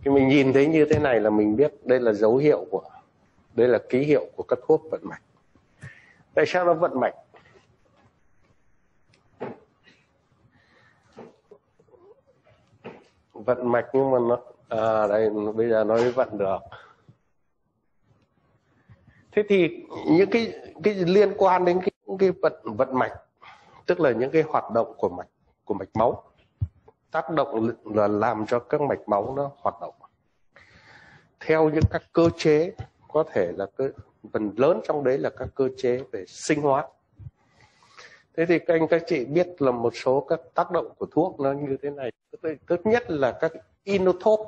Khi mình nhìn thấy như thế này là mình biết đây là dấu hiệu của, đây là ký hiệu của các thuốc vận mạch. Tại sao nó vận mạch? Vận mạch nhưng mà nó đây bây giờ nó mới vận được. Thế thì những cái liên quan đến cái vận mạch, tức là những cái hoạt động của mạch máu, tác động là làm cho các mạch máu nó hoạt động theo những các cơ chế, có thể là phần lớn trong đấy là các cơ chế về sinh hóa. Thế thì các chị biết là một số các tác động của thuốc nó như thế này. Thứ nhất là các inotrope.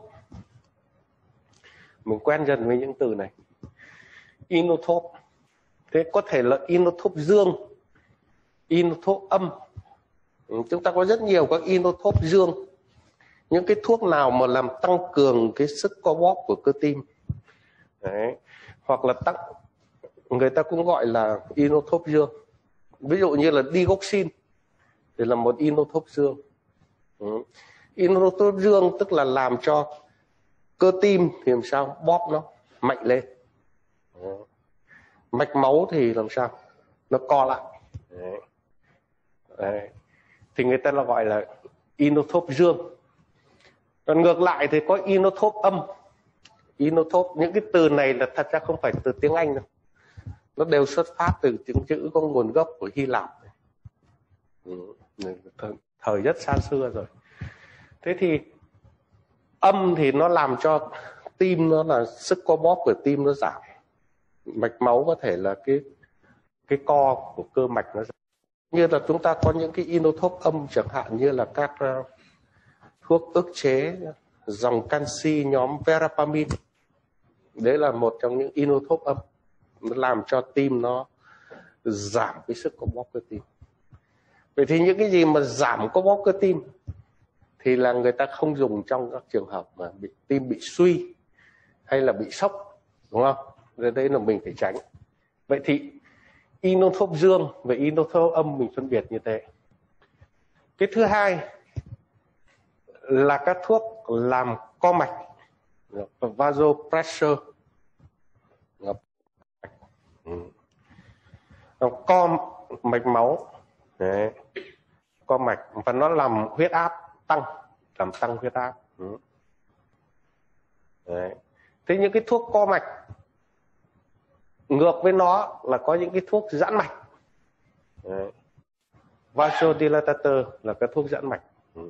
Mình quen dần với những từ này. Inotrope. Thế có thể là inotrope dương, inotrope âm. Chúng ta có rất nhiều các inotrope dương. Những cái thuốc nào mà làm tăng cường cái sức co bóp của cơ tim. Đấy. Hoặc là người ta cũng gọi là inotrope dương. Ví dụ như là digoxin thì là một inotrope dương. Inotrope dương tức là làm cho cơ tim thì làm sao bóp nó mạnh lên. Mạch máu thì làm sao nó co lại. Đấy. Thì người ta là gọi là inotrope dương. Còn ngược lại thì có inotrope âm. Inotrope, những cái từ này là thật ra không phải từ tiếng Anh đâu. Nó đều xuất phát từ tiếng chữ có nguồn gốc của Hy Lạp. Thời rất xa xưa rồi. Thế thì âm thì nó làm cho tim nó là sức co bóp của tim nó giảm. Mạch máu có thể là cái co của cơ mạch nó giảm. Như là chúng ta có những cái inotrope âm, chẳng hạn như là các thuốc ức chế dòng canxi nhóm verapamine. Đấy là một trong những inotrope âm. Nó làm cho tim nó giảm cái sức co bóp cơ tim. Vậy thì những cái gì mà giảm co bóp cơ tim thì là người ta không dùng trong các trường hợp mà tim bị suy hay là bị sốc, đúng không? Rồi đây là mình phải tránh. Vậy thì inotrope dương và inotrope âm mình phân biệt như thế. Cái thứ hai là các thuốc làm co mạch, vasopressor, co mạch máu. Đấy. Co mạch và nó làm huyết áp tăng, làm tăng huyết áp. Đấy. Thế những cái thuốc co mạch ngược với nó là có những cái thuốc giãn mạch. Đấy. Vasodilatator là cái thuốc giãn mạch.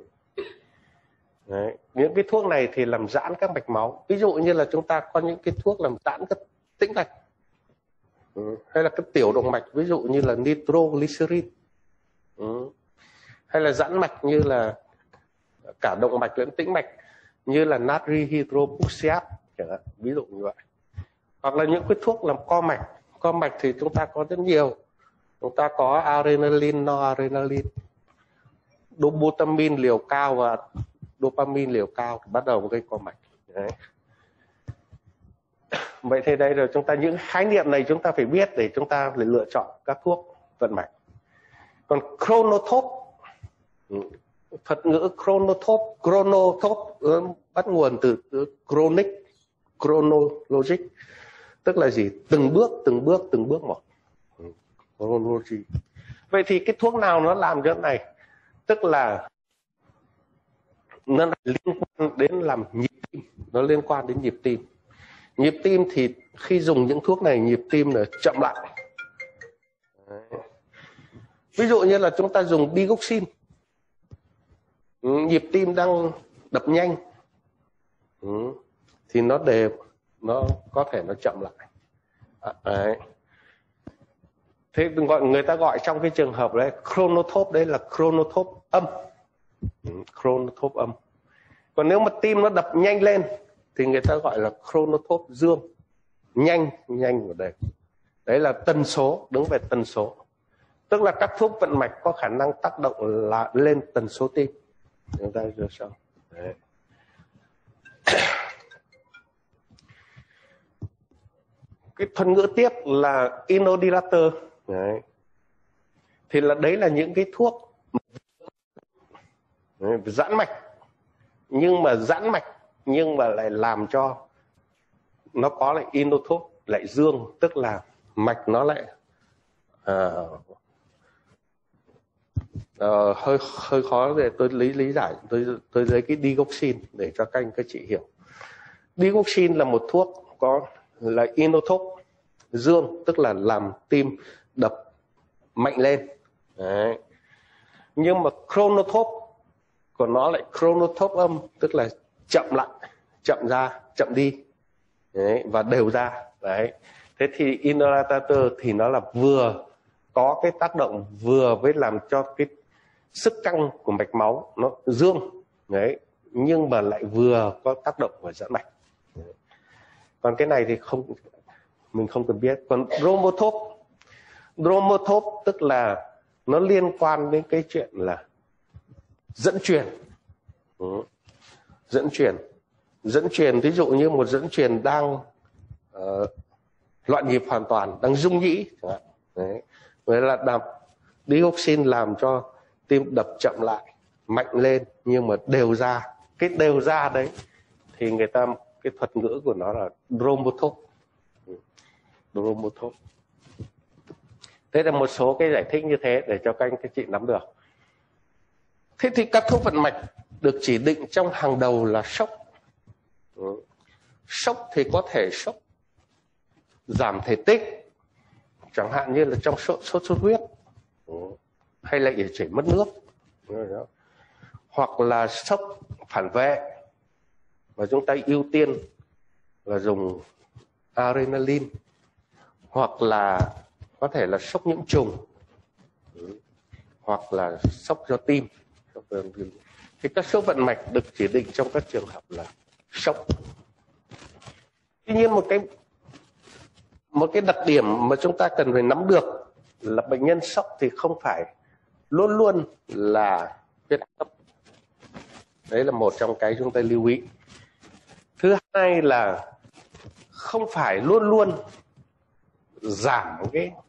Đấy. Những cái thuốc này thì làm giãn các mạch máu. Ví dụ như là chúng ta có những cái thuốc làm giãn các tĩnh mạch, hay là cái tiểu động mạch, ví dụ như là nitroglycerin, hay là giãn mạch như là cả động mạch lẫn tĩnh mạch như là natri hydroperoxide chẳng hạn, ví dụ như vậy. Hoặc là những cái thuốc làm co mạch thì chúng ta có rất nhiều. Chúng ta có adrenaline, noradrenaline, dopamine liều cao và dopamine liều cao bắt đầu gây co mạch. Đấy. Vậy thì đây rồi chúng ta những khái niệm này chúng ta phải biết để chúng ta phải lựa chọn các thuốc vận mạch. Còn chronotrope, thuật ngữ chronotrope bắt nguồn từ chronic, chronologic, tức là gì? Từng bước một. Chronology. Vậy thì cái thuốc nào nó làm cho này? Tức là nó liên quan đến làm nhịp tim, nó liên quan đến nhịp tim. Nhịp tim thì khi dùng những thuốc này nhịp tim là chậm lại. Ví dụ như là chúng ta dùng digoxin, nhịp tim đang đập nhanh thì nó có thể nó chậm lại. Đấy. Thế người ta gọi trong cái trường hợp đấy chronotrope, đấy là chronotrope âm. Chronotrope âm. Còn nếu mà tim nó đập nhanh lên thì người ta gọi là chronotrope dương. Nhanh ở đây. Đấy là tần số, đứng về tần số. Tức là các thuốc vận mạch có khả năng tác động là lên tần số tim. Chúng ta đưa sau. Đấy. Cái thuật ngữ tiếp là inodilator. Đấy. Thì đấy là những cái thuốc giãn mạch. Nhưng mà giãn mạch nhưng mà lại làm cho nó có lại inotrope lại dương, tức là mạch nó lại hơi khó để tôi lý giải. Tôi lấy cái digoxin để cho các anh các chị hiểu. Digoxin là một thuốc có là inotrope dương, tức là làm tim đập mạnh lên. Đấy. Nhưng mà chronotrope của nó lại chronotrope âm, tức là chậm lại, chậm ra, chậm đi. Đấy, và đều ra. Đấy. Thế thì inhalator thì nó là vừa có cái tác động vừa với làm cho cái sức căng của mạch máu nó dương. Đấy. Nhưng mà lại vừa có tác động của giãn mạch. Đấy. Còn cái này thì mình không cần biết. Còn bromotrope tức là nó liên quan đến cái chuyện là dẫn truyền. Dẫn truyền ví dụ như một dẫn truyền đang loạn nhịp hoàn toàn, đang rung nhĩ chẳng hạn. Đấy. Vậy là dioxin làm cho tim đập chậm lại, mạnh lên nhưng mà đều ra. Cái đều ra đấy thì người ta cái thuật ngữ của nó là bromotrope. Thế là một số cái giải thích như thế để cho các anh các chị nắm được. Thế thì các thuốc vận mạch được chỉ định trong hàng đầu là sốc. Sốc thì có thể sốc giảm thể tích, chẳng hạn như là trong sốt xuất huyết, hay là yểu chảy mất nước, hoặc là sốc phản vệ, và chúng ta ưu tiên là dùng adrenaline, hoặc là có thể là sốc nhiễm trùng, hoặc là sốc do tim. Thì các sốc vận mạch được chỉ định trong các trường hợp là sốc. Tuy nhiên một cái đặc điểm mà chúng ta cần phải nắm được là bệnh nhân sốc thì không phải luôn luôn là huyết áp thấp. Đấy là một trong cái chúng ta lưu ý. Thứ hai là không phải luôn luôn giảm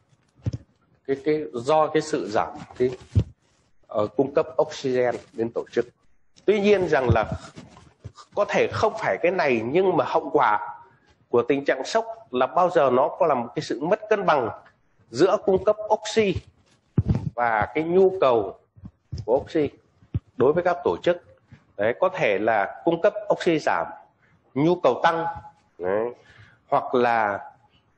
do cái sự giảm cái cung cấp oxygen đến tổ chức. Tuy nhiên rằng là có thể không phải cái này, nhưng mà hậu quả của tình trạng sốc là bao giờ nó có là một cái sự mất cân bằng giữa cung cấp oxy và cái nhu cầu của oxy đối với các tổ chức. Đấy, có thể là cung cấp oxy giảm, nhu cầu tăng. Đấy, hoặc là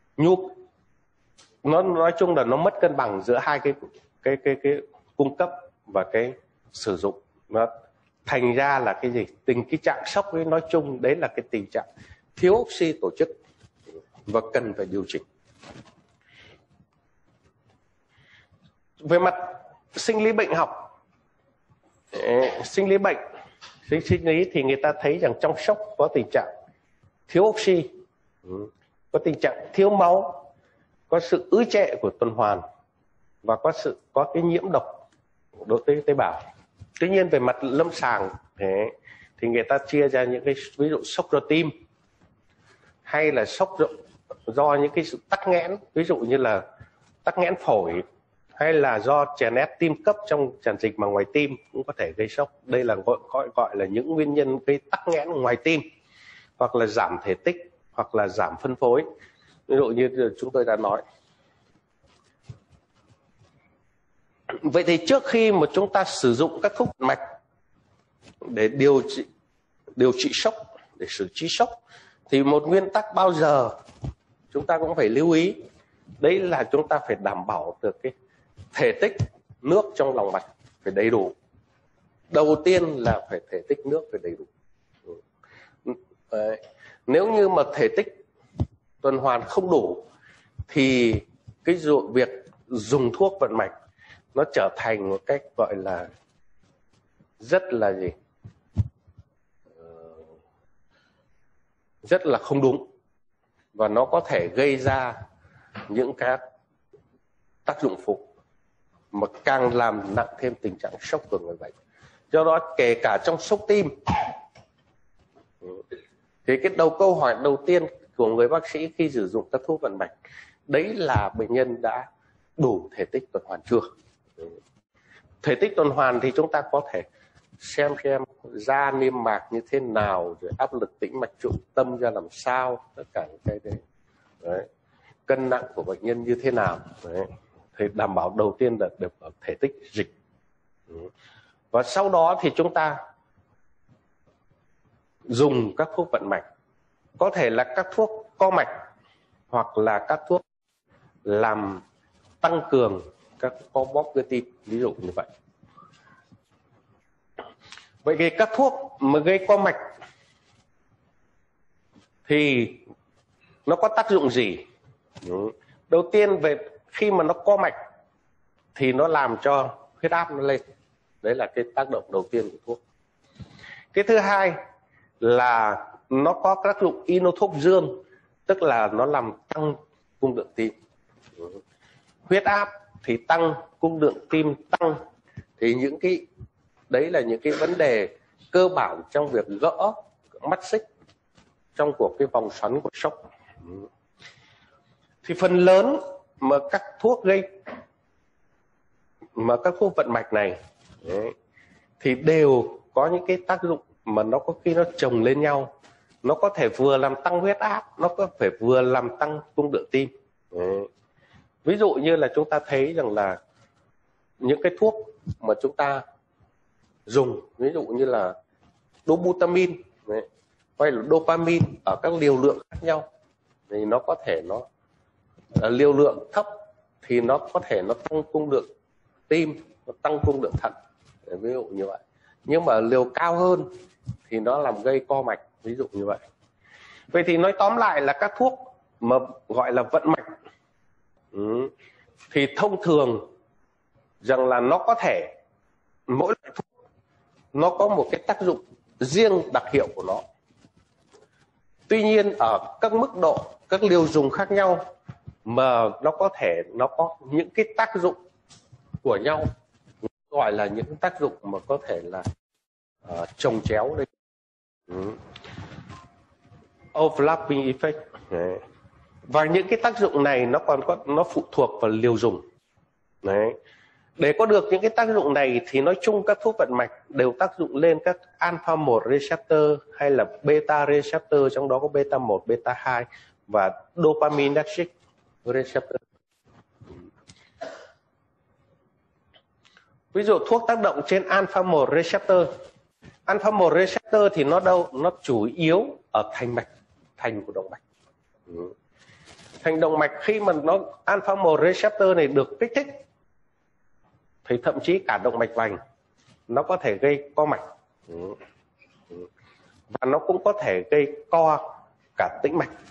nó nói chung là nó mất cân bằng giữa hai cái cung cấp và cái sử dụng. Nó thành ra là cái gì? Cái trạng sốc ấy nói chung đấy là cái tình trạng thiếu oxy tổ chức và cần phải điều chỉnh. Về mặt sinh lý bệnh học, sinh lý thì người ta thấy rằng trong sốc có tình trạng thiếu oxy, có tình trạng thiếu máu, có sự ứ trệ của tuần hoàn và có cái nhiễm độc đối với tế bào. Tuy nhiên về mặt lâm sàng thì người ta chia ra những cái ví dụ sốc do tim, hay là sốc do những cái sự tắc nghẽn, ví dụ như là tắc nghẽn phổi, hay là do chèn ép tim cấp trong tràn dịch màng ngoài tim cũng có thể gây sốc. Đây là gọi là những nguyên nhân gây tắc nghẽn ngoài tim, hoặc là giảm thể tích, hoặc là giảm phân phối, ví dụ như chúng tôi đã nói. Vậy thì trước khi mà chúng ta sử dụng các thuốc mạch để điều trị sốc, để xử trí sốc, thì một nguyên tắc bao giờ chúng ta cũng phải lưu ý, đấy là chúng ta phải đảm bảo được cái thể tích nước trong lòng mạch phải đầy đủ. Đầu tiên là phải thể tích nước phải đầy đủ. Đấy. Nếu như mà thể tích tuần hoàn không đủ thì cái việc dùng thuốc vận mạch nó trở thành một cách gọi là rất là không đúng, và nó có thể gây ra những cái tác dụng phụ mà càng làm nặng thêm tình trạng sốc của người bệnh. Do đó kể cả trong sốc tim thì cái câu hỏi đầu tiên của người bác sĩ khi sử dụng các thuốc vận mạch đấy là bệnh nhân đã đủ thể tích tuần hoàn chưa. Thể tích tuần hoàn thì chúng ta có thể xem da niêm mạc như thế nào, rồi áp lực tĩnh mạch trung tâm ra làm sao, tất cả những cái đấy. Đấy. Cân nặng của bệnh nhân như thế nào. Đấy. Thì đảm bảo đầu tiên là được thể tích dịch. Và sau đó thì chúng ta dùng các thuốc vận mạch, có thể là các thuốc co mạch hoặc là các thuốc làm tăng cường các co bóp cơ tim, ví dụ như vậy. Vậy thì các thuốc mà gây co mạch thì nó có tác dụng gì? Đầu tiên về khi mà nó co mạch thì nó làm cho huyết áp nó lên. Đấy là cái tác động đầu tiên của thuốc. Cái thứ hai là nó có tác dụng inotrope dương, tức là nó làm tăng cung lượng tim. Huyết áp thì tăng, cung lượng tim tăng, thì những cái đấy là những cái vấn đề cơ bản trong việc gỡ mắt xích trong cuộc cái vòng xoắn của sốc. Thì phần lớn mà các thuốc vận mạch này đấy, thì đều có những cái tác dụng mà nó có khi nó chồng lên nhau, nó có thể vừa làm tăng huyết áp, nó có thể vừa làm tăng cung lượng tim. Đấy. Ví dụ như là chúng ta thấy rằng là những cái thuốc mà chúng ta dùng, ví dụ như là dobutamine đấy, hay là dopamine ở các liều lượng khác nhau, thì nó có thể nó liều lượng thấp thì nó có thể nó tăng cung lượng tim, nó tăng cung lượng thận, ví dụ như vậy. Nhưng mà liều cao hơn thì nó làm gây co mạch, ví dụ như vậy. Vậy thì nói tóm lại là các thuốc mà gọi là vận mạch thì thông thường rằng là nó có thể mỗi loại thuốc nó có một cái tác dụng riêng đặc hiệu của nó. Tuy nhiên ở các mức độ, các liều dùng khác nhau mà nó có thể nó có những cái tác dụng của nhau, gọi là những tác dụng mà có thể là chồng chéo đây, overlapping effect. Đấy. Và những cái tác dụng này nó phụ thuộc vào liều dùng. Đấy. Để có được những cái tác dụng này thì nói chung các thuốc vận mạch đều tác dụng lên các alpha 1 receptor hay là beta receptor, trong đó có beta 1, beta 2 và dopaminergic receptor. Ví dụ thuốc tác động trên alpha 1 receptor. Alpha 1 receptor thì nó chủ yếu ở thành của động mạch. Thành động mạch khi mà nó alpha 1 receptor này được kích thích thì thậm chí cả động mạch vành nó có thể gây co mạch, và nó cũng có thể gây co cả tĩnh mạch.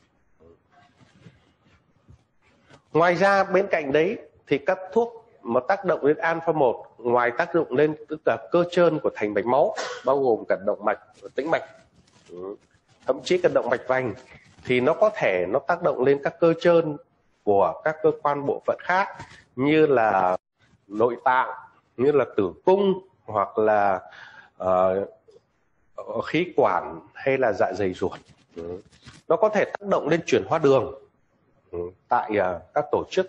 Ngoài ra bên cạnh đấy thì các thuốc mà tác động lên alpha 1 ngoài tác dụng lên tức là cơ trơn của thành mạch máu, bao gồm cả động mạch và tĩnh mạch, thậm chí cả động mạch vành, thì nó có thể nó tác động lên các cơ trơn của các cơ quan bộ phận khác như là nội tạng, như là tử cung, hoặc là khí quản hay là dạ dày ruột. Nó có thể tác động lên chuyển hóa đường tại các tổ chức.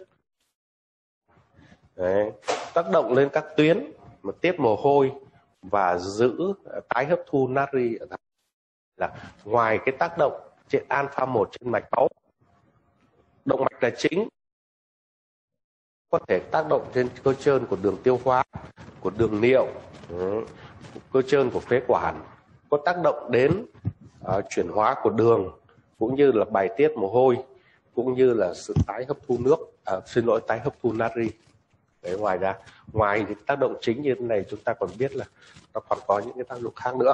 Đấy, tác động lên các tuyến mà tiết mồ hôi và giữ tái hấp thu natri. Là ngoài cái tác động trên alpha 1 trên mạch máu, động mạch là chính, có thể tác động trên cơ trơn của đường tiêu hóa, của đường niệu, cơ trơn của phế quản, có tác động đến chuyển hóa của đường, cũng như là bài tiết mồ hôi, cũng như là sự tái hấp thu tái hấp thu natri. Đấy, ngoài những tác động chính như thế này, chúng ta còn biết là nó còn có những cái tác dụng khác nữa.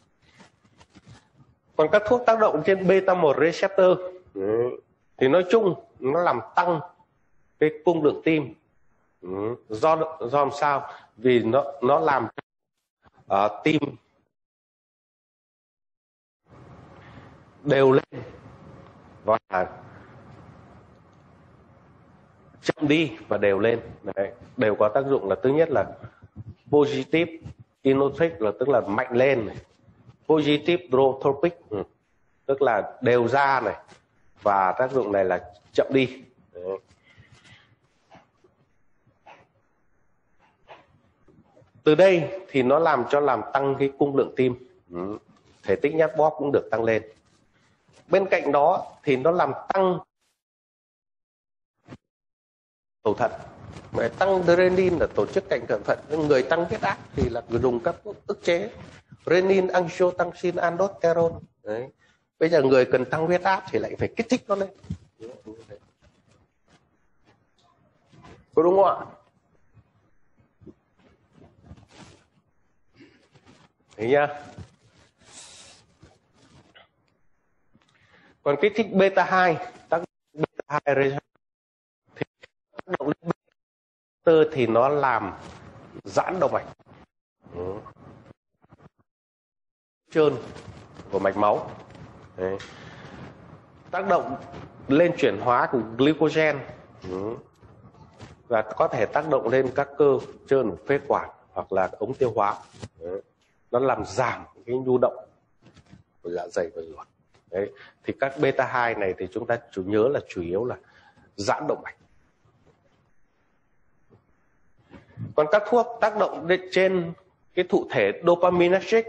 Còn các thuốc tác động trên beta 1 receptor thì nói chung nó làm tăng cái cung lượng tim. Do làm sao? Vì nó làm tim đều lên và chậm đi và đều lên. Đấy, đều có tác dụng là thứ nhất là positive inotropic, là tức là mạnh lên này. Positive drotropic, tức là đều ra này, và tác dụng này là chậm đi. Đấy. Từ đây thì nó làm tăng cái cung lượng tim, thể tích nhát bóp cũng được tăng lên. Bên cạnh đó thì nó làm tăng cầu thận. Mà tăng adrenaline là tổ chức cạnh cầu thận. Người tăng huyết áp thì là dùng các thuốc ức chế renin, angiotensin, aldosterone. Đấy. Bây giờ người cần tăng huyết áp thì lại phải kích thích nó lên. Có đúng không ạ? Thấy nhá. Còn kích thích beta 2, tác động beta 2 thì tác động lên beta thì nó làm giãn động mạch, trơn của mạch máu. Đấy. Tác động lên chuyển hóa của glycogen, và có thể tác động lên các cơ trơn của phế quản hoặc là ống tiêu hóa. Đấy. Nó làm giảm cái nhu động của dạ dày và ruột. Đấy. Thì các beta 2 này thì chúng ta chủ yếu là giãn động mạch. Còn các thuốc tác động trên cái thụ thể dopaminergic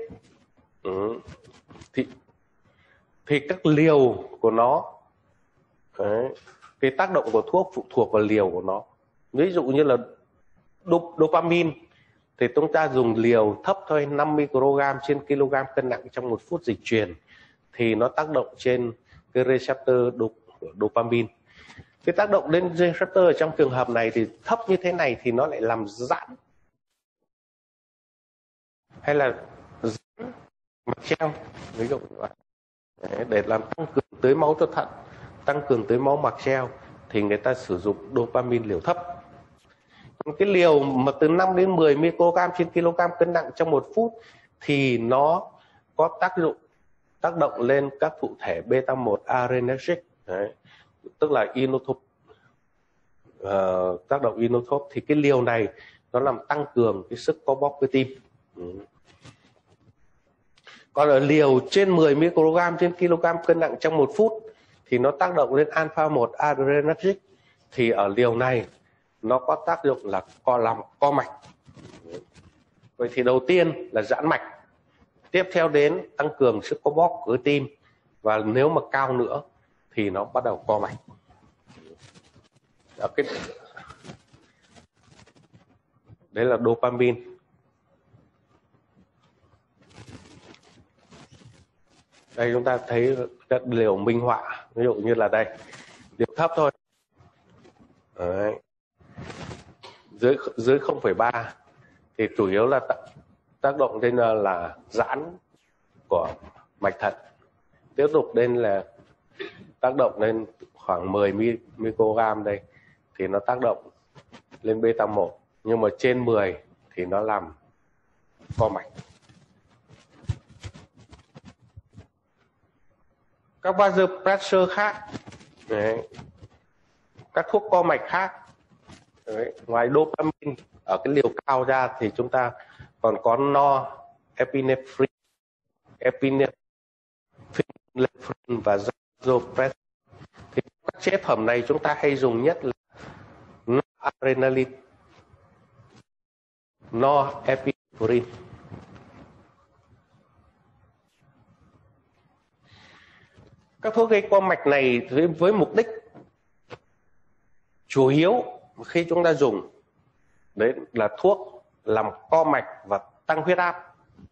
thì các liều của nó, cái tác động của thuốc phụ thuộc vào liều của nó. Ví dụ như là dopamine thì chúng ta dùng liều thấp thôi, 5 microgram trên kg cân nặng trong 1 phút dịch truyền, thì nó tác động trên cái receptor dopamine. Cái tác động lên receptor ở trong trường hợp này thì thấp như thế này thì nó lại làm giãn hay là giãn mạch treo, ví dụ như vậy. Để làm tăng cường tưới máu cho thận, tăng cường tưới máu mạch treo thì người ta sử dụng dopamine liều thấp. Cái liều mà từ 5 đến 10 microgram trên kg cân nặng trong 1 phút thì nó có tác động lên các thụ thể beta 1 adrenergic, tức là inotrope, tác động inotrope. Thì cái liều này nó làm tăng cường cái sức co bóp cơ tim. Còn ở liều trên 10 microgram trên kg cân nặng trong 1 phút thì nó tác động lên alpha 1 adrenergic, thì ở liều này nó có tác dụng là co mạch. Vậy thì đầu tiên là giãn mạch, tiếp theo đến tăng cường sức co bóp của tim, và nếu mà cao nữa thì nó bắt đầu co mạch. Đấy là dopamine. Đây chúng ta thấy các liều minh họa, ví dụ như là đây, liều thấp thôi. Đấy. Dưới 0,3 thì chủ yếu là tác động lên là giãn của mạch thận. Tiếp tục lên là tác động lên khoảng 10 microgram đây thì nó tác động lên beta 1, nhưng mà trên 10 thì nó làm co mạch. Các vasopressor khác, đấy, các thuốc co mạch khác, đấy, ngoài dopamine ở cái liều cao ra thì chúng ta còn có norepinephrine, epinephrine và vasopressor. Thì các chế phẩm này chúng ta hay dùng nhất là noradrenaline, norepinephrine. Các thuốc gây co mạch này với mục đích chủ yếu khi chúng ta dùng đấy là thuốc làm co mạch và tăng huyết áp.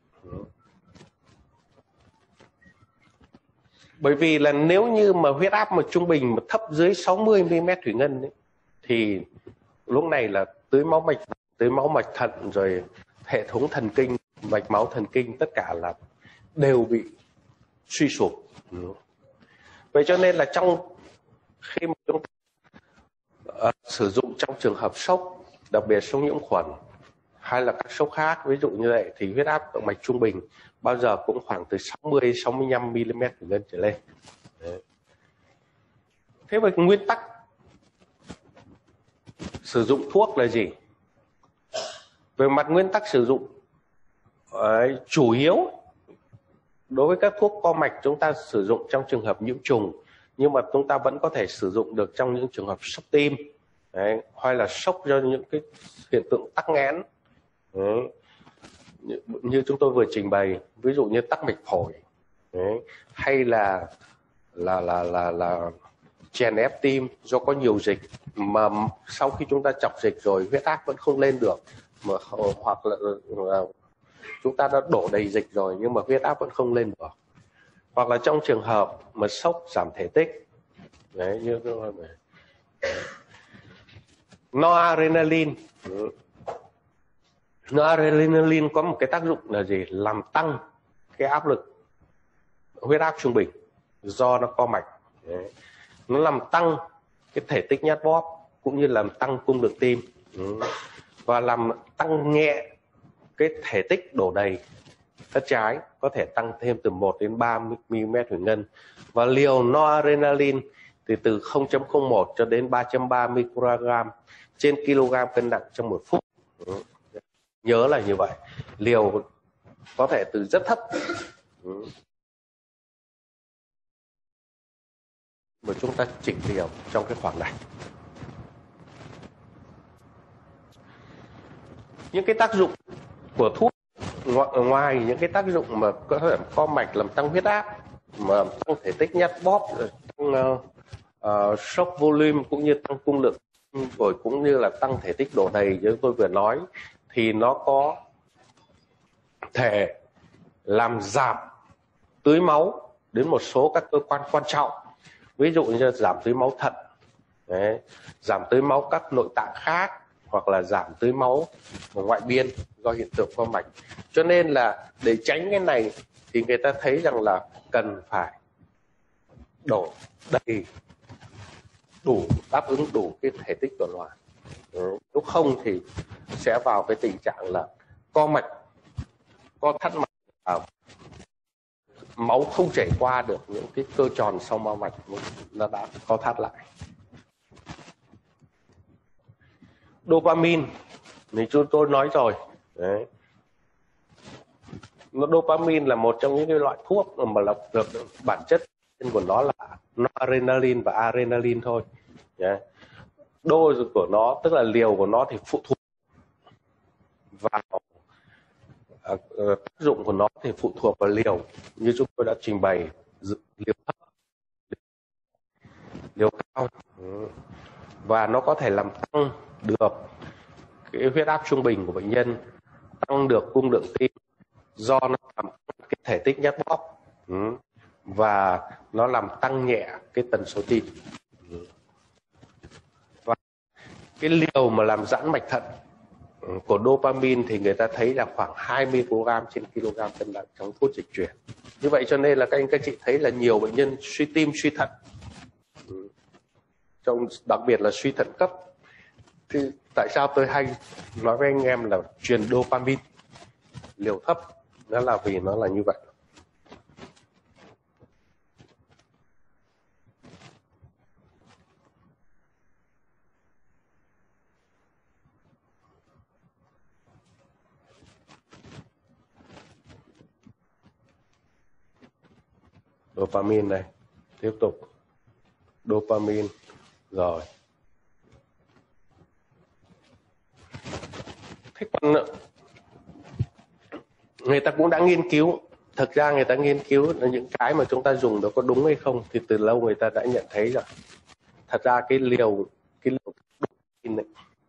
Bởi vì là nếu như mà huyết áp mà trung bình mà thấp dưới 60 mm thủy ngân ấy, thì lúc này là tưới máu mạch thận rồi hệ thống thần kinh, mạch máu thần kinh tất cả là đều bị suy sụp. Vậy cho nên là khi mà chúng ta sử dụng trong trường hợp sốc, đặc biệt sốc nhiễm khuẩn hay là các sốc khác, ví dụ như vậy, thì huyết áp động mạch trung bình bao giờ cũng khoảng từ 60-65 mm thủy ngân trở lên. Đấy. Thế vậy nguyên tắc sử dụng thuốc là gì? Về mặt nguyên tắc sử dụng, chủ yếu đối với các thuốc co mạch chúng ta sử dụng trong trường hợp nhiễm trùng, nhưng mà chúng ta vẫn có thể sử dụng được trong những trường hợp sốc tim, đấy, hay là sốc do những cái hiện tượng tắc nghẽn. Đấy. như chúng tôi vừa trình bày, ví dụ như tắc mạch phổi đấy, hay là chèn ép tim do có nhiều dịch, mà sau khi chúng ta chọc dịch rồi huyết áp vẫn không lên được, mà hoặc là chúng ta đã đổ đầy dịch rồi nhưng mà huyết áp vẫn không lên được, hoặc là trong trường hợp mà sốc giảm thể tích đấy, như noradrenaline. Noradrenaline có một cái tác dụng là gì? Làm tăng cái áp lực huyết áp trung bình do nó co mạch đấy. Nó làm tăng cái thể tích nhát bóp cũng như làm tăng cung đường tim và làm tăng nhẹ cái thể tích đổ đầy thất trái, có thể tăng thêm từ 1 đến 3 mm thủy ngân. Và liều noradrenaline thì từ 0.01 cho đến 3.3 microgram trên kg cân nặng trong 1 phút. Nhớ là như vậy, liều có thể từ rất thấp mà chúng ta chỉnh liều trong cái khoảng này. Những cái tác dụng của thuốc ngoài những cái tác dụng mà có thể co mạch, làm tăng huyết áp, mà tăng thể tích nhát bóp, tăng shock volume cũng như tăng cung lượng, rồi cũng như là tăng thể tích đổ đầy như tôi vừa nói, thì nó có thể làm giảm tưới máu đến một số các cơ quan quan trọng, ví dụ như giảm tưới máu thận đấy, giảm tưới máu các nội tạng khác, hoặc là giảm tưới máu ngoại biên do hiện tượng co mạch. Cho nên là để tránh cái này thì người ta thấy rằng là cần phải đổ đầy đủ, đáp ứng đủ cái thể tích tuần hoàn. Nếu không thì sẽ vào cái tình trạng là co mạch, co thắt mạch, máu không chảy qua được những cái cơ tròn sau mao mạch, nó đã co thắt lại. Dopamine thì chúng tôi nói rồi đấy. Dopamine là một trong những cái loại thuốc mà là được bản chất của nó là noradrenaline và adrenaline thôi. Dose của nó, tức là liều của nó thì phụ thuộc vào tác dụng của nó thì phụ thuộc vào liều, như chúng tôi đã trình bày, liều thấp, liều cao, và nó có thể làm tăng được cái huyết áp trung bình của bệnh nhân, tăng được cung lượng tim do nó làm tăng cái thể tích nhát bóp, và nó làm tăng nhẹ cái tần số tim. Và cái liều mà làm giãn mạch thận của dopamine thì người ta thấy là khoảng 20 mg trên kg cân nặng trong thuốc dịch chuyển. Như vậy cho nên là các anh các chị thấy là nhiều bệnh nhân suy tim, suy thận, trong đặc biệt là suy thận cấp, thì tại sao tôi hay nói với anh em là truyền dopamine liều thấp, đó là vì nó là như vậy. Dopamine đây, tiếp tục dopamine rồi. Thế còn người ta cũng đã nghiên cứu, thực ra người ta nghiên cứu là những cái mà chúng ta dùng đó có đúng hay không, thì từ lâu người ta đã nhận thấy rồi. Thật ra cái liều dopamine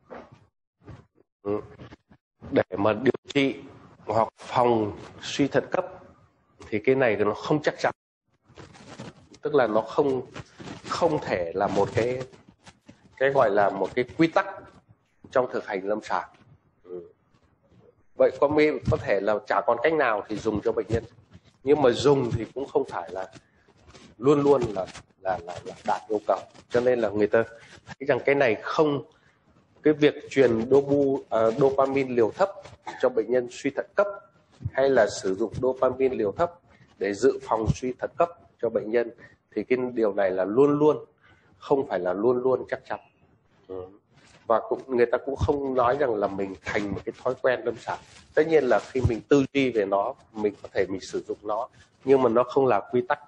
để mà điều trị hoặc phòng suy thận cấp thì cái này nó không chắc chắn, tức là nó không thể là một cái gọi là một cái quy tắc trong thực hành lâm sàng. Vậy có thể là chả còn cách nào thì dùng cho bệnh nhân, nhưng mà dùng thì cũng không phải là luôn luôn là đạt yêu cầu. Cho nên là người ta thấy rằng cái này không, cái việc truyền dopamine liều thấp cho bệnh nhân suy thận cấp, hay là sử dụng dopamine liều thấp để dự phòng suy thận cấp cho bệnh nhân, thì cái điều này là luôn luôn, không phải là luôn luôn chắc chắn. Và người ta cũng không nói rằng là mình thành một cái thói quen lâm sàng. Tất nhiên là khi mình tư duy về nó, mình có thể mình sử dụng nó, nhưng mà nó không là quy tắc.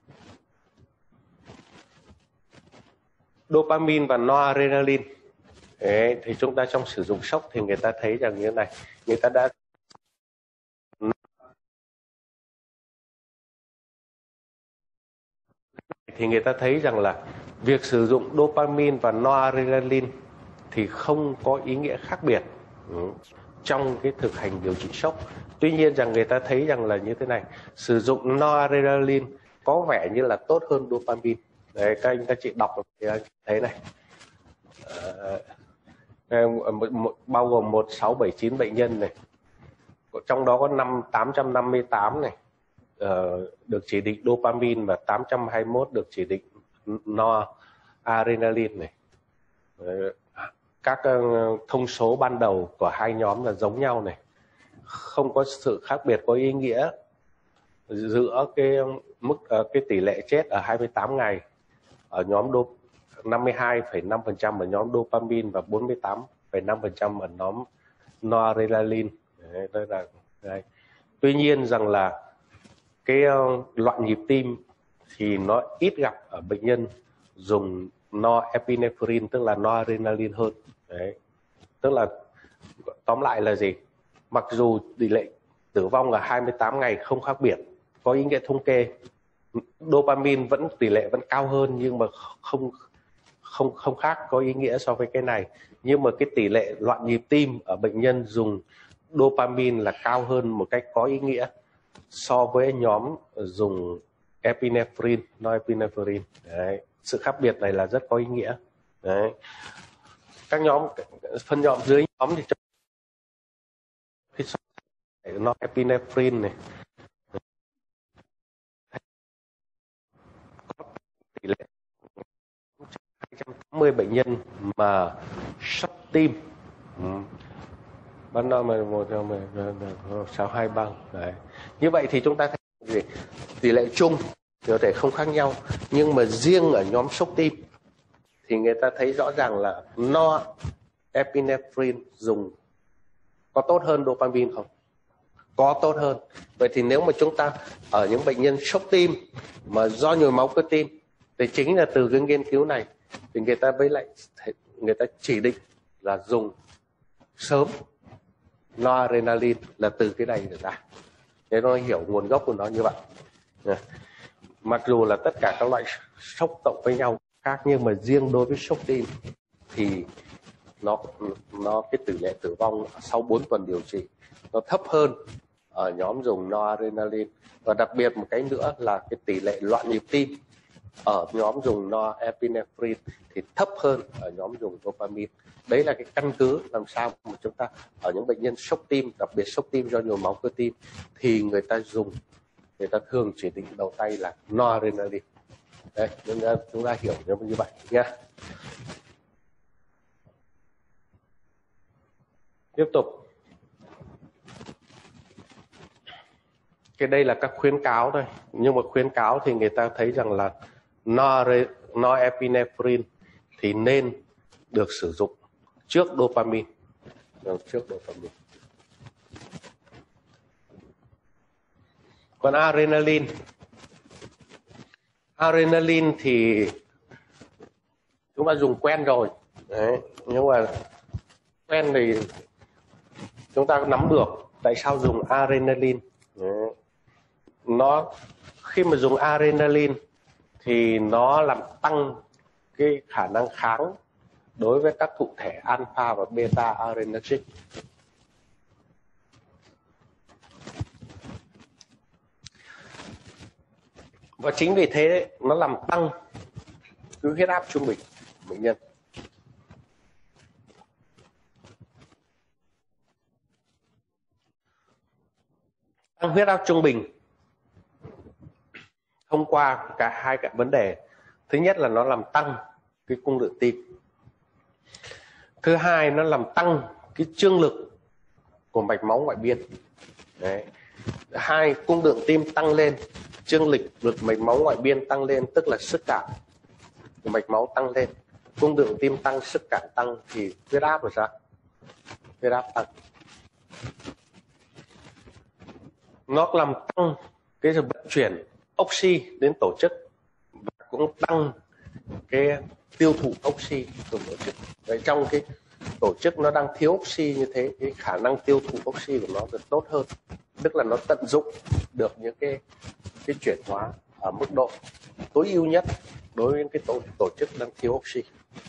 Dopamine và noradrenaline Đấy, thì chúng ta trong sử dụng sốc thì người ta thấy rằng như thế này, người ta đã thì người ta thấy rằng là việc sử dụng dopamine và noradrenaline thì không có ý nghĩa khác biệt trong cái thực hành điều trị sốc. Tuy nhiên rằng người ta thấy rằng là như thế này, sử dụng noradrenaline có vẻ như là tốt hơn dopamine. Đấy, các anh các chị đọc thì anh thấy này, bao gồm 1679 bệnh nhân này, trong đó có 858 này được chỉ định dopamine và 821 được chỉ định noradrenaline này. Các thông số ban đầu của hai nhóm là giống nhau này, không có sự khác biệt có ý nghĩa giữa cái tỷ lệ chết ở 28 ngày ở nhóm 52,5% ở nhóm dopamine và 48,5% ở nhóm noradrenaline. Đây. Tuy nhiên rằng là cái loạn nhịp tim thì nó ít gặp ở bệnh nhân dùng norepinephrine, tức là noradrenaline hơn. Đấy. Tức là tóm lại là gì? Mặc dù tỷ lệ tử vong ở 28 ngày không khác biệt, có ý nghĩa thống kê, dopamine tỷ lệ vẫn cao hơn nhưng mà không khác có ý nghĩa so với cái này. Nhưng mà cái tỷ lệ loạn nhịp tim ở bệnh nhân dùng dopamine là cao hơn một cách có ý nghĩa so với nhóm dùng epinephrine, norepinephrine. Đấy. Sự khác biệt này là rất có ý nghĩa. Đấy. Các nhóm phân nhóm dưới nhóm thì norepinephrine này có tỷ lệ 280 bệnh nhân mà sốc tim bắn đo mà 1/623. Đấy. Như vậy thì chúng ta thấy gì? Tỷ lệ chung thì có thể không khác nhau, nhưng mà riêng ở nhóm sốc tim thì người ta thấy rõ ràng là norepinephrine dùng có tốt hơn dopamine không? Có tốt hơn. Vậy thì nếu mà chúng ta ở những bệnh nhân sốc tim mà do nhồi máu cơ tim thì chính là từ cái nghiên cứu này thì người ta chỉ định là dùng sớm noradrenaline là từ cái này được ra. Thế nó hiểu nguồn gốc của nó như vậy. Mặc dù là tất cả các loại sốc cộng với nhau khác, nhưng mà riêng đối với sốc tim thì nó cái tỷ lệ tử vong sau 4 tuần điều trị nó thấp hơn ở nhóm dùng noradrenaline. Và đặc biệt một cái nữa là cái tỷ lệ loạn nhịp tim ở nhóm dùng norepinephrine thì thấp hơn ở nhóm dùng dopamine. Đấy là cái căn cứ làm sao mà chúng ta ở những bệnh nhân sốc tim, đặc biệt sốc tim do nhồi máu cơ tim thì người ta thường chỉ định đầu tay là noradrenaline. Đấy, chúng ta hiểu như vậy nhé. Tiếp tục. Cái đây là các khuyến cáo thôi, nhưng mà khuyến cáo thì người ta thấy rằng là norepinephrine thì nên được sử dụng trước dopamine. Còn adrenaline thì chúng ta dùng quen rồi. Đấy, nhưng mà quen thì chúng ta nắm được tại sao dùng adrenaline. Đấy. Khi mà dùng adrenaline thì nó làm tăng cái khả năng kháng đối với các thụ thể alpha và beta adrenergic. Và chính vì thế nó làm tăng cái huyết áp trung bình bệnh nhân. Tăng huyết áp trung bình thông qua hai cái vấn đề. Thứ nhất là nó làm tăng cái cung lượng tim. Thứ hai nó làm tăng cái chương lực của mạch máu ngoại biên. Đấy. Hai, cung lượng tim tăng lên, chương lực mạch máu ngoại biên tăng lên, tức là sức cản của mạch máu tăng lên. Cung lượng tim tăng, sức cản tăng thì huyết áp là sao? Huyết áp tăng. Nó làm tăng cái vận chuyển oxy đến tổ chức và cũng tăng cái tiêu thụ oxy của tổ chức. Vậy trong cái tổ chức nó đang thiếu oxy như thế, cái khả năng tiêu thụ oxy của nó được tốt hơn, tức là nó tận dụng được những cái chuyển hóa ở mức độ tối ưu nhất đối với cái tổ chức đang thiếu oxy.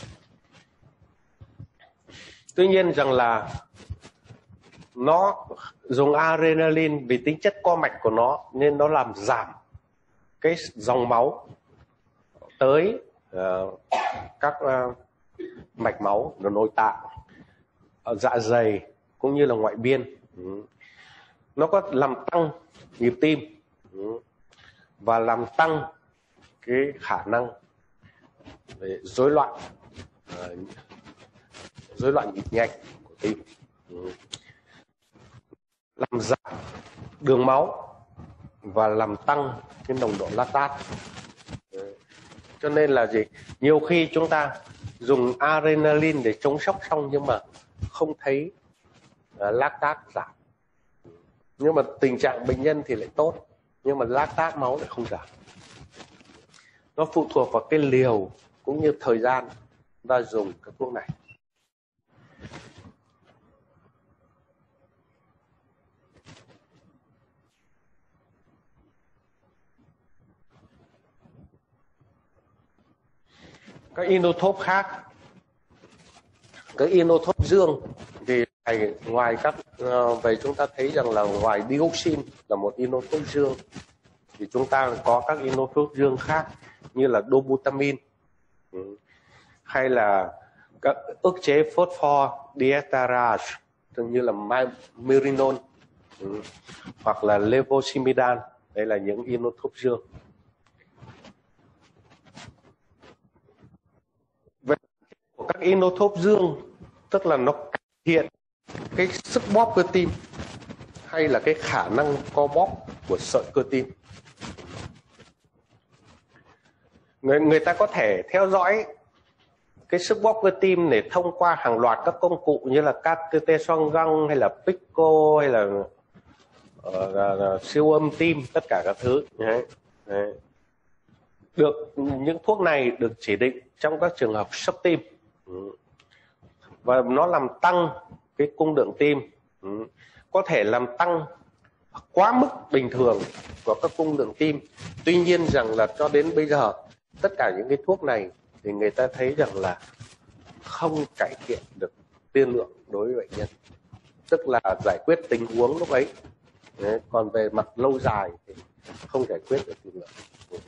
Tuy nhiên rằng là nó dùng adrenaline vì tính chất co mạch của nó nên nó làm giảm cái dòng máu tới các mạch máu ở nội tạng, ở dạ dày cũng như là ngoại biên. Nó có làm tăng nhịp tim và làm tăng cái khả năng về rối loạn nhịp nhanh của tim, làm giảm đường máu và làm tăng cái nồng độ lactate. Cho nên là gì? Nhiều khi chúng ta dùng adrenaline để chống sốc xong nhưng mà không thấy lactate giảm. Nhưng mà tình trạng bệnh nhân thì lại tốt, nhưng mà lactate máu lại không giảm. Nó phụ thuộc vào cái liều cũng như thời gian ta dùng các thuốc này. Các inotrope khác, các inotrope dương thì ngoài các về chúng ta thấy rằng là ngoài dioxin là một inotrope dương thì chúng ta có các inotrope dương khác như là dobutamine hay là các ức chế phosphodiesterase như là myrinone hoặc là levosimendan. Đây là những inotrope dương. Về của các inotrope dương tức là nó cải thiện cái sức bóp cơ tim hay là cái khả năng co bóp của sợi cơ tim. Người ta có thể theo dõi cái sức bóp cơ tim để thông qua hàng loạt các công cụ như là catheter xoang găng hay là Pico hay là siêu âm tim, tất cả các thứ. Đấy. Được những thuốc này được chỉ định trong các trường hợp sốc tim và nó làm tăng cái cung lượng tim, có thể làm tăng quá mức bình thường của các cung lượng tim. Tuy nhiên rằng là cho đến bây giờ tất cả những cái thuốc này thì người ta thấy rằng là không cải thiện được tiên lượng đối với bệnh nhân, tức là giải quyết tình huống lúc ấy. Đấy, còn về mặt lâu dài thì không giải quyết được tiên lượng.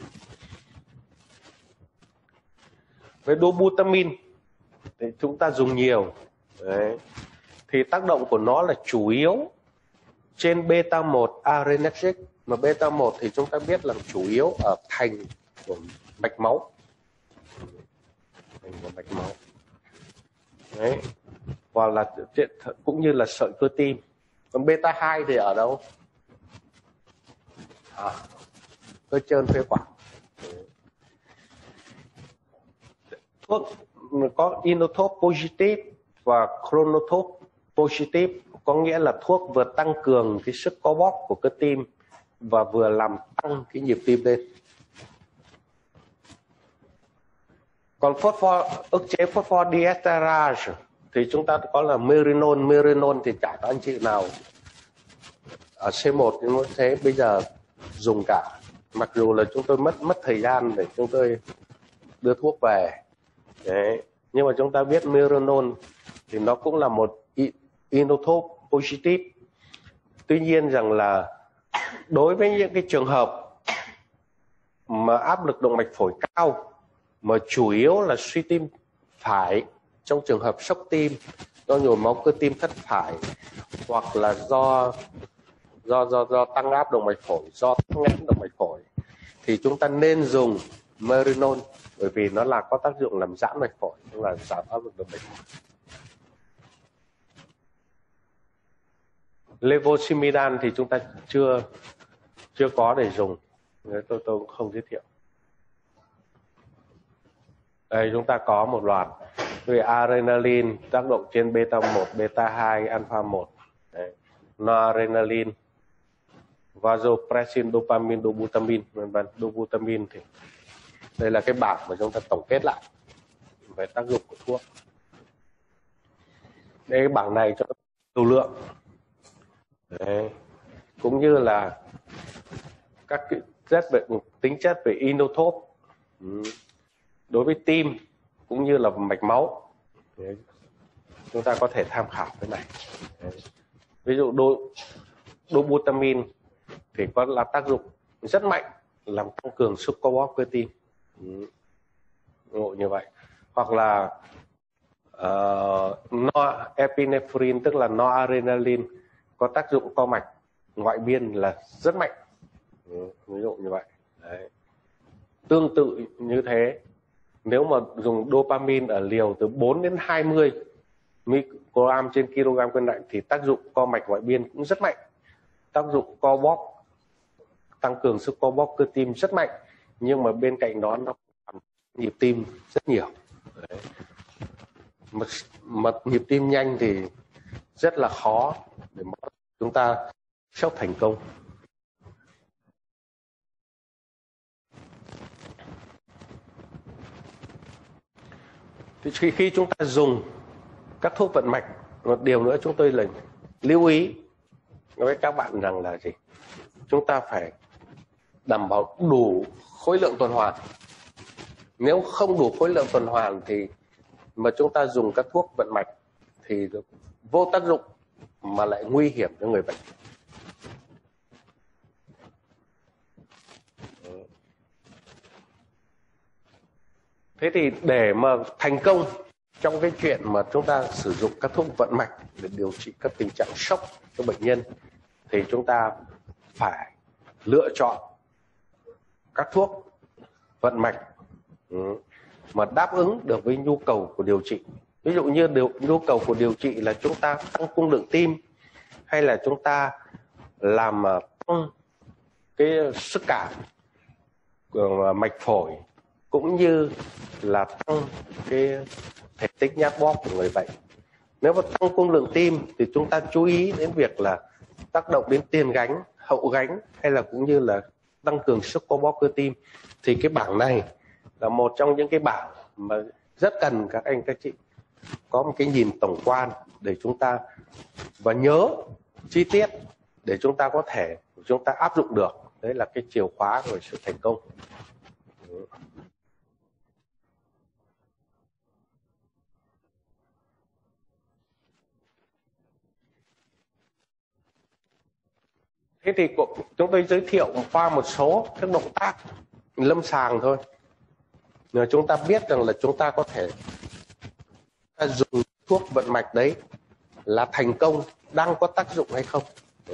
Với dobutamine thì chúng ta dùng nhiều. Đấy, thì tác động của nó là chủ yếu trên beta 1 adrenergic, mà beta 1 thì chúng ta biết là chủ yếu ở thành của mạch máu. Thành của mạch máu. Đấy. Và là cũng như là sợi cơ tim. Còn beta 2 thì ở đâu? Cơ trơn phế quản. Thuốc có inotrope positive và chronotrope positive, có nghĩa là thuốc vừa tăng cường cái sức co bóp của cơ tim và vừa làm tăng cái nhịp tim lên. Còn ức chế phosphodiesterase thì chúng ta có là myrinone. Myrinone thì chả có anh chị nào ở C1 nhưng mà thế bây giờ dùng cả, mặc dù là chúng tôi mất thời gian để chúng tôi đưa thuốc về. Đấy. Nhưng mà chúng ta biết myrinone thì nó cũng là một inotrope positive. Tuy nhiên rằng là đối với những cái trường hợp mà áp lực động mạch phổi cao mà chủ yếu là suy tim phải, trong trường hợp sốc tim do nhồi máu cơ tim thất phải, hoặc là do tăng áp động mạch phổi, do tắc nghẽn động mạch phổi, thì chúng ta nên dùng myrinone, bởi vì nó là có tác dụng làm giãn mạch phổi, tức là giảm áp lực động mạch phổi. Levosimendan thì chúng ta chưa có để dùng, tôi cũng không giới thiệu. Đây chúng ta có một loạt về adrenaline tác động trên beta 1, beta 2, alpha 1, noradrenaline, vasopressin, dopamine, dobutamine, vân vân. Dobutamine thì đây là cái bảng mà chúng ta tổng kết lại về tác dụng của thuốc. Đây, bảng này cho lưu lượng. Đấy. Cũng như là các cái tính chất về inotrope đối với tim cũng như là mạch máu. Đấy. Chúng ta có thể tham khảo cái này. Đấy. Ví dụ dopamine thì có là tác dụng rất mạnh làm tăng cường sức co bóp cơ tim. Như vậy. Hoặc là norepinephrine tức là noradrenaline có tác dụng co mạch ngoại biên là rất mạnh. Ví dụ như vậy. Đấy. Tương tự như thế, nếu mà dùng dopamine ở liều từ 4 đến 20 microgram trên kg cân nặng thì tác dụng co mạch ngoại biên cũng rất mạnh. Tác dụng co bóp, tăng cường sức co bóp cơ tim rất mạnh, nhưng mà bên cạnh đó nó làm nhịp tim rất nhiều. Đấy. Mà nhịp tim nhanh thì rất là khó để mà chúng ta sốc thành công. Thì khi chúng ta dùng các thuốc vận mạch, một điều nữa chúng tôi là lưu ý với các bạn rằng là gì? Chúng ta phải đảm bảo đủ khối lượng tuần hoàn. Nếu không đủ khối lượng tuần hoàn thì mà chúng ta dùng các thuốc vận mạch thì vô tác dụng mà lại nguy hiểm cho người bệnh. Thế thì để mà thành công trong cái chuyện mà chúng ta sử dụng các thuốc vận mạch để điều trị các tình trạng sốc cho bệnh nhân thì chúng ta phải lựa chọn các thuốc vận mạch mà đáp ứng được với nhu cầu của điều trị. Ví dụ như nhu cầu của điều trị là chúng ta tăng cung lượng tim, hay là chúng ta làm tăng cái sức cảm của mạch phổi, cũng như là tăng cái thể tích nhác bóp của người bệnh. Nếu mà tăng cung lượng tim thì chúng ta chú ý đến việc là tác động đến tiền gánh, hậu gánh, hay là cũng như là tăng cường sức co bóp cơ tim. Thì cái bảng này là một trong những cái bảng mà rất cần các anh các chị có một cái nhìn tổng quan để chúng ta và nhớ chi tiết để chúng ta có thể chúng ta áp dụng được. Đấy là cái chìa khóa của sự thành công. Thế thì chúng tôi giới thiệu qua một số các động tác lâm sàng thôi. Rồi chúng ta biết rằng là chúng ta có thể dùng thuốc vận mạch đấy là thành công, đang có tác dụng hay không.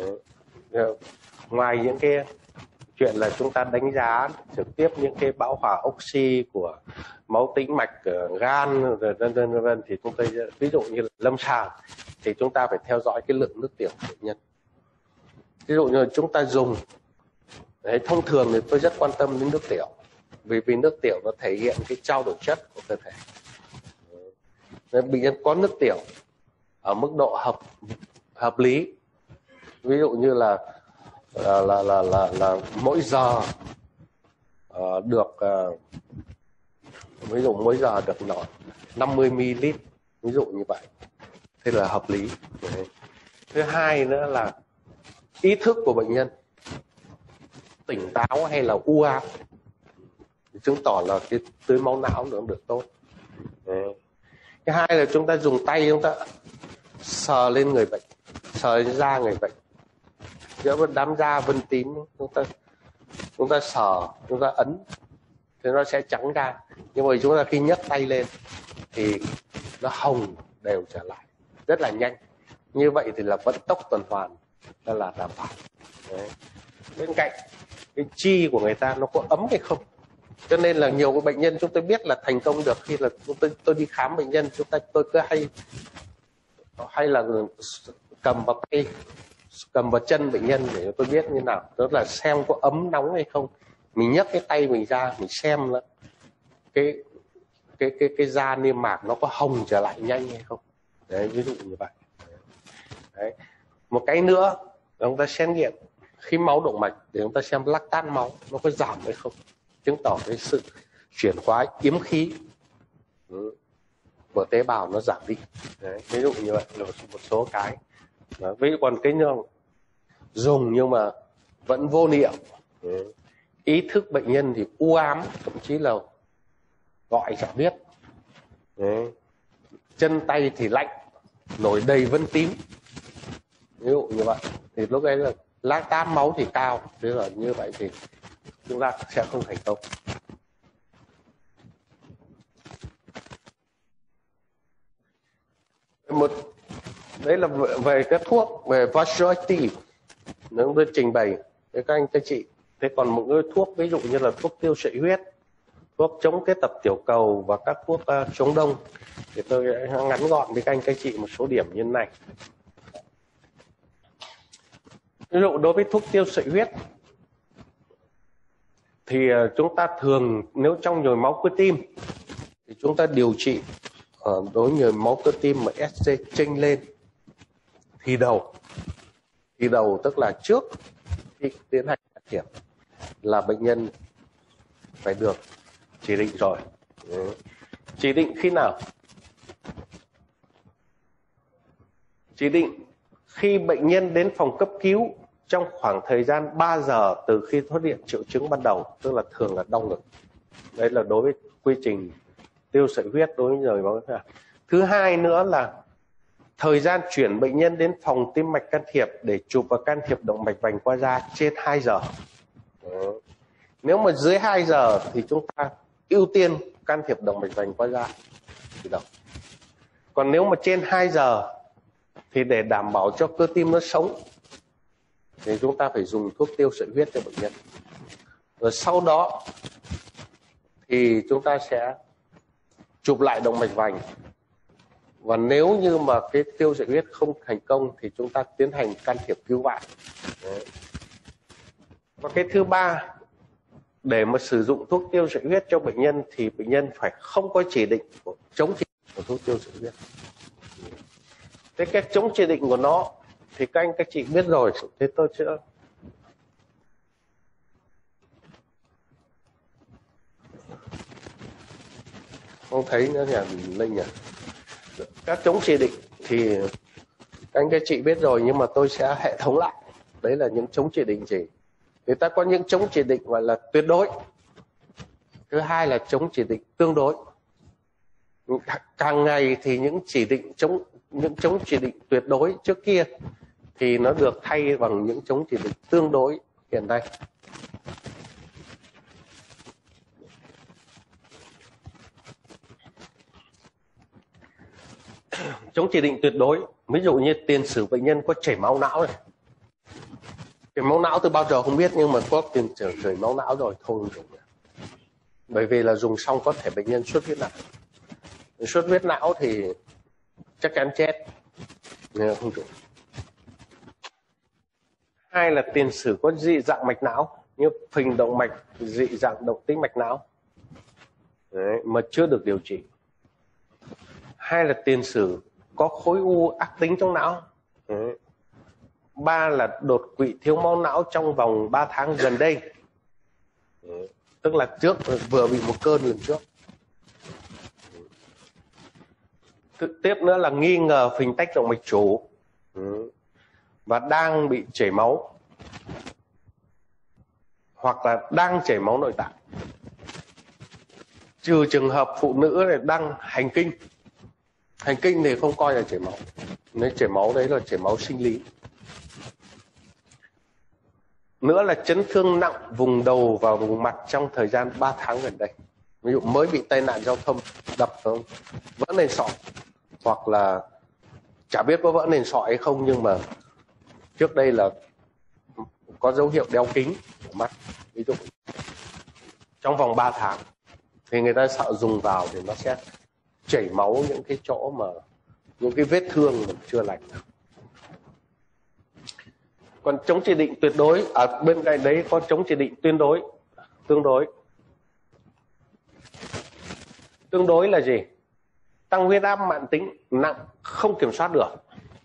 Ngoài những cái chuyện là chúng ta đánh giá trực tiếp những cái bão hòa oxy của máu tĩnh mạch, gan, vân thì chúng tôi ví dụ như là lâm sàng thì chúng ta phải theo dõi cái lượng nước tiểu của bệnh nhân. Ví dụ như chúng ta dùng đấy, thông thường thì tôi rất quan tâm đến nước tiểu, vì nước tiểu nó thể hiện cái trao đổi chất của cơ thể. Bệnh nhân có nước tiểu ở mức độ hợp lý, ví dụ như là mỗi giờ được ví dụ mỗi giờ được 50 ml, ví dụ như vậy, thế là hợp lý. Đấy. Thứ hai nữa là ý thức của bệnh nhân tỉnh táo hay là u ám, chứng tỏ là cái tưới máu não nó được tốt. Đấy. Thứ hai là chúng ta dùng tay chúng ta sờ lên người bệnh, sờ lên da người bệnh, giữa đám da vân tím chúng ta sờ, chúng ta ấn thì nó sẽ trắng ra, nhưng mà chúng ta khi nhấc tay lên thì nó hồng đều trở lại rất là nhanh. Như vậy thì là vận tốc tuần hoàn là đảm bảo. Đấy. Bên cạnh cái chi của người ta nó có ấm hay không, cho nên là nhiều bệnh nhân chúng tôi biết là thành công được khi là tôi đi khám bệnh nhân, tôi cứ hay là cầm vào tay, cầm vào chân bệnh nhân để tôi biết như nào, đó là xem có ấm nóng hay không. Mình nhấc cái tay mình ra mình xem là cái da niêm mạc nó có hồng trở lại nhanh hay không. Đấy, ví dụ như vậy. Đấy. Một cái nữa là chúng ta xét nghiệm khi máu động mạch để chúng ta xem lactat máu nó có giảm hay không, chứng tỏ cái sự chuyển hóa yếm khí. của tế bào nó giảm đi. Đấy, ví dụ như vậy là một số cái. Đó, ví dụ còn cái dùng nhưng mà vẫn vô niệm. Đấy. Ý thức bệnh nhân thì u ám, thậm chí là gọi chẳng biết. Đấy. Chân tay thì lạnh, nổi đầy vân tím, ví dụ như vậy thì lúc đấy là lactate máu thì cao. Thế là như vậy thì chúng ta sẽ không thành công. Đấy là về cái thuốc, về Vasuati nó tôi trình bày với các anh các chị. Thế còn một cái thuốc ví dụ như là thuốc tiêu sợi huyết, thuốc chống kết tập tiểu cầu và các thuốc chống đông thì tôi ngắn gọn với các anh các chị một số điểm như thế này. Ví dụ đối với thuốc tiêu sợi huyết thì chúng ta thường nếu trong nhồi máu cơ tim thì chúng ta điều trị đối với nhồi máu cơ tim mà SC chênh lên thì đầu tức là trước khi tiến hành can thiệp là bệnh nhân phải được chỉ định rồi. Chỉ định khi nào? Chỉ định khi bệnh nhân đến phòng cấp cứu trong khoảng thời gian 3 giờ từ khi xuất hiện triệu chứng ban đầu, tức là thường là đau ngực. Đấy là đối với quy trình tiêu sợi huyết đối với nhồi máu. Thứ hai nữa là thời gian chuyển bệnh nhân đến phòng tim mạch can thiệp để chụp và can thiệp động mạch vành qua da trên 2 giờ. Nếu mà dưới 2 giờ thì chúng ta ưu tiên can thiệp động mạch vành qua da thì đầu. Còn nếu mà trên 2 giờ thì để đảm bảo cho cơ tim nó sống thì chúng ta phải dùng thuốc tiêu sợi huyết cho bệnh nhân. Rồi sau đó thì chúng ta sẽ chụp lại động mạch vành. Và nếu như mà cái tiêu sợi huyết không thành công thì chúng ta tiến hành can thiệp cứu vãn. Và cái thứ ba, để mà sử dụng thuốc tiêu sợi huyết cho bệnh nhân thì bệnh nhân phải không có chỉ định chống chỉ định của thuốc tiêu sợi huyết. Thế cái chống chỉ định của nó thì các anh các chị biết rồi. Thế tôi sẽ không thấy nữa nhỉ, Linh nhỉ. Các chống chỉ định thì các anh các chị biết rồi, nhưng mà tôi sẽ hệ thống lại. Đấy là những chống chỉ định gì? Người ta có những chống chỉ định gọi là tuyệt đối. Thứ hai là chống chỉ định tương đối. Càng ngày thì những chống chỉ định tuyệt đối trước kia thì nó được thay bằng những chống chỉ định tương đối hiện nay. Chống chỉ định tuyệt đối, ví dụ như tiền sử bệnh nhân có chảy máu não này. Chảy máu não từ bao giờ không biết, nhưng mà có tiền sử chảy máu não rồi thôi không dùng nữa. Bởi vì là dùng xong có thể bệnh nhân xuất huyết não. Xuất huyết não thì chắc chắn chết, nên không dùng. Hai là tiền sử có dị dạng mạch não, như phình động mạch, dị dạng động tĩnh mạch não. Đấy, mà chưa được điều trị. Hai là tiền sử có khối u ác tính trong não. Đấy. Ba là đột quỵ thiếu máu não trong vòng 3 tháng gần đây. Đấy. Tức là trước vừa bị một cơn lần trước. Tiếp nữa là nghi ngờ phình tách động mạch chủ và đang bị chảy máu hoặc là đang chảy máu nội tạng. Trừ trường hợp phụ nữ này đang hành kinh. Hành kinh thì không coi là chảy máu. Nếu chảy máu đấy là chảy máu sinh lý. Nữa là chấn thương nặng vùng đầu và vùng mặt trong thời gian 3 tháng gần đây. Ví dụ mới bị tai nạn giao thông, đập không, vỡ nền sọ, hoặc là chả biết có vỡ nền sọ hay không, nhưng mà trước đây là có dấu hiệu đeo kính của mắt, ví dụ trong vòng 3 tháng thì người ta sợ dùng vào thì nó sẽ chảy máu những cái chỗ mà những cái vết thương mà chưa lành. Còn chống chỉ định tuyệt đối, ở bên cạnh đấy có chống chỉ định tương đối. Tương đối là gì? Tăng huyết áp mãn tính nặng không kiểm soát được,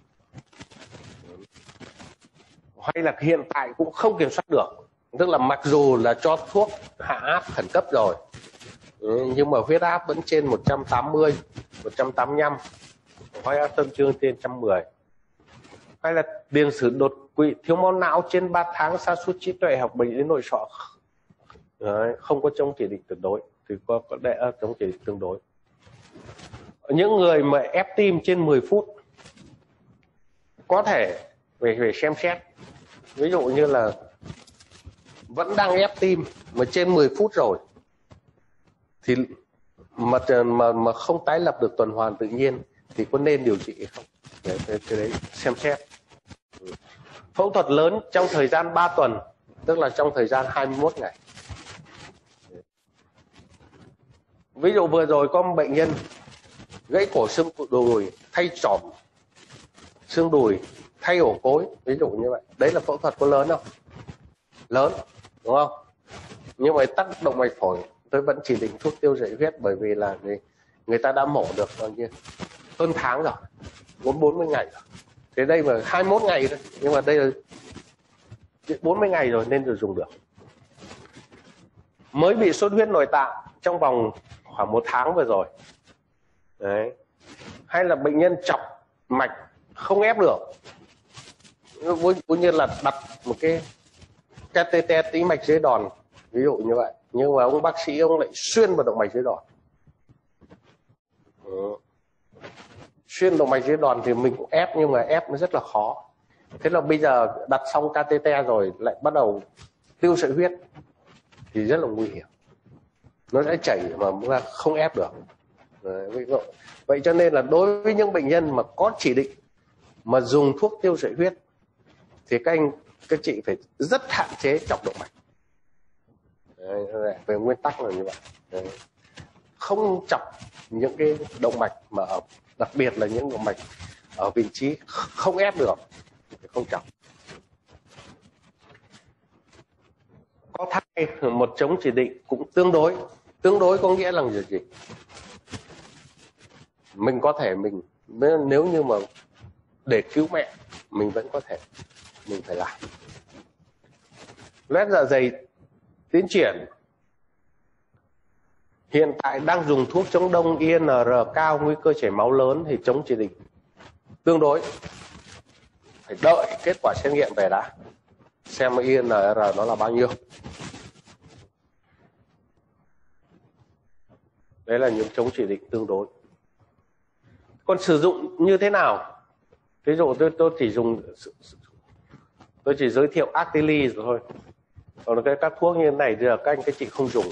hay là hiện tại cũng không kiểm soát được. Tức là mặc dù là cho thuốc hạ áp khẩn cấp rồi, nhưng mà huyết áp vẫn trên 180 185, khói ác tâm trương trên 110. Hay là tiền sử đột quỵ, thiếu máu não trên 3 tháng, sa sút trí tuệ hoặc bệnh lý nội sọ. Đấy, không có chống chỉ định tuyệt đối thì có chống chỉ định tương đối. Những người mà ép tim trên 10 phút có thể phải xem xét. Ví dụ như là vẫn đang ép tim mà trên 10 phút rồi thì mà không tái lập được tuần hoàn tự nhiên thì có nên điều trị hay không? Cái đấy xem xét. Phẫu thuật lớn trong thời gian 3 tuần, tức là trong thời gian 21 ngày. Ví dụ vừa rồi có một bệnh nhân gãy cổ xương đùi, thay chỏm xương đùi, thay ổ cối, ví dụ như vậy. Đấy là phẫu thuật có lớn không? Lớn, đúng không? Nhưng mà tắc động mạch phổi tôi vẫn chỉ định thuốc tiêu sợi huyết, bởi vì là người ta đã mổ được bao nhiêu hơn tháng rồi, 40 ngày rồi. Thế đây mà 21 ngày thôi, nhưng mà đây là 40 ngày rồi nên được dùng được. Mới bị xuất huyết nội tạng trong vòng khoảng 1 tháng vừa rồi. Đấy. Hay là bệnh nhân chọc mạch không ép được, cũng như là đặt một cái catheter tĩnh mạch dưới đòn, ví dụ như vậy, nhưng mà ông bác sĩ ông lại xuyên vào động mạch dưới đòn. Xuyên động mạch dưới đòn thì mình cũng ép, nhưng mà ép nó rất là khó. Thế là bây giờ đặt xong catheter rồi lại bắt đầu tiêu sợi huyết thì rất là nguy hiểm, nó sẽ chảy mà không ép được. Đấy, vậy cho nên là đối với những bệnh nhân mà có chỉ định mà dùng thuốc tiêu sợi huyết thì các chị phải rất hạn chế chọc động mạch. Đấy, về nguyên tắc là như vậy. Đấy. Không chọc những cái động mạch mà đặc biệt là những động mạch ở vị trí không ép được thì không chọc. Có thai một chống chỉ định cũng tương đối có nghĩa là gì? Mình có thể nếu như mà để cứu mẹ mình vẫn có thể, mình phải làm. Loét dạ dày tiến triển, hiện tại đang dùng thuốc chống đông INR cao, nguy cơ chảy máu lớn thì chống chỉ định tương đối. Phải đợi kết quả xét nghiệm về đã, xem INR nó là bao nhiêu. Đấy là những chống chỉ định tương đối. Còn sử dụng như thế nào? Ví dụ tôi chỉ giới thiệu Actili rồi thôi. Còn các thuốc như thế này thì các chị không dùng.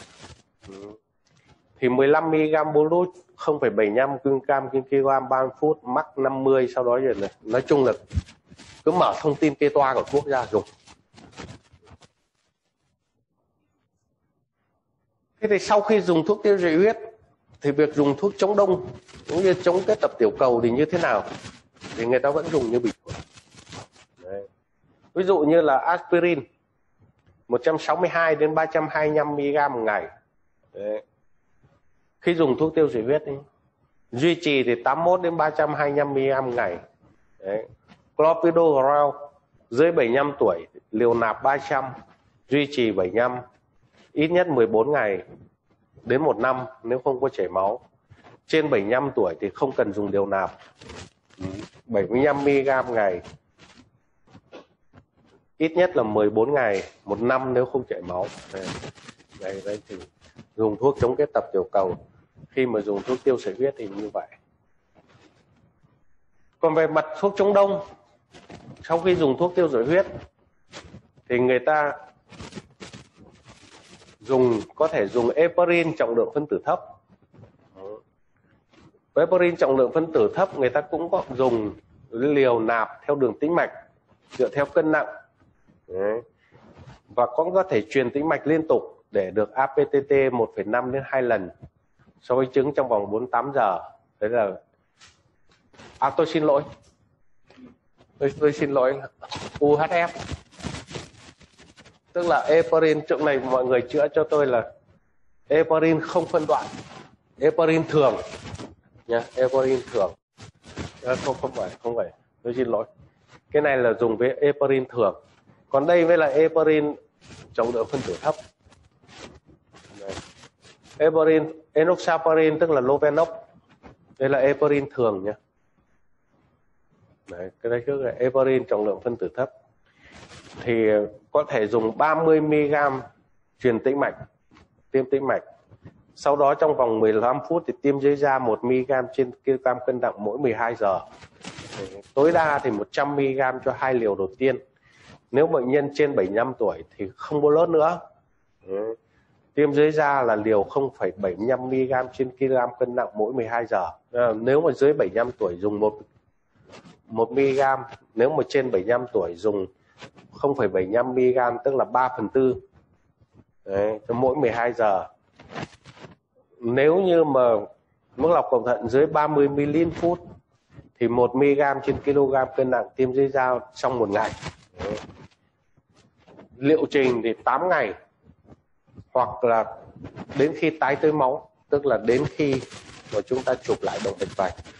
Thì 15 mg bolut 0,75 kg 30 phút, mắc 50, sau đó rồi này. Nói chung là cứ mở thông tin kê toa của thuốc ra dùng. Thế thì sau khi dùng thuốc tiêu sợi huyết thì việc dùng thuốc chống đông cũng như chống kết tập tiểu cầu thì như thế nào? Thì người ta vẫn dùng như bình thường. Đấy. Ví dụ như là aspirin 162 đến 325 mg một ngày. Đấy. Khi dùng thuốc tiêu sợi huyết duy trì thì 81 đến 325 mg một ngày. Đấy. Clopidogrel dưới 75 tuổi liều nạp 300, duy trì 75, ít nhất 14 ngày đến 1 năm nếu không có chảy máu. Trên 75 tuổi thì không cần dùng liều nạp, 75 mg ngày, ít nhất là 14 ngày, 1 năm nếu không chảy máu. Đây thì dùng thuốc chống kết tập tiểu cầu. Khi mà dùng thuốc tiêu sợi huyết thì như vậy. Còn về mặt thuốc chống đông, sau khi dùng thuốc tiêu sợi huyết thì người ta có thể dùng heparin trọng lượng phân tử thấp. Heparin trọng lượng phân tử thấp người ta cũng có dùng liều nạp theo đường tĩnh mạch dựa theo cân nặng. Đấy. Và cũng có thể truyền tĩnh mạch liên tục để được APTT 1,5 đến 2 lần so với trứng trong vòng 48 giờ. Đấy là tôi xin lỗi. Tôi xin lỗi, UHF. Tức là heparin, chỗ này mọi người chữa cho tôi là heparin không phân đoạn, heparin thường nha, heparin thường. Không phải, tôi xin lỗi. Cái này là dùng với heparin thường. Còn đây với là heparin trọng lượng phân tử thấp. Heparin, enoxaparin tức là Lovenox Đây là heparin thường nhé. Đấy, cái đấy trước là heparin trọng lượng phân tử thấp. Thì có thể dùng 30 mg truyền tĩnh mạch, tiêm tĩnh mạch. Sau đó trong vòng 15 phút thì tiêm dưới da 1 mg trên kg cân nặng mỗi 12 giờ. Tối đa thì 100 mg cho 2 liều đầu tiên. Nếu bệnh nhân trên 75 tuổi thì không có lót nữa. Tiêm dưới da là liều 0,75 mg trên kg cân nặng mỗi 12 giờ. Nếu mà dưới 75 tuổi dùng 1 mg, nếu mà trên 75 tuổi dùng 0,75 mg, tức là 3/4. Đấy, cho mỗi 12 giờ. Nếu như mà mức lọc cầu thận dưới 30 ml phút thì 1 mg trên kg cân nặng tiêm dưới da trong 1 ngày. Đấy. Liệu trình thì 8 ngày hoặc là đến khi tái tới máu, tức là đến khi mà chúng ta chụp lại động mạch vành.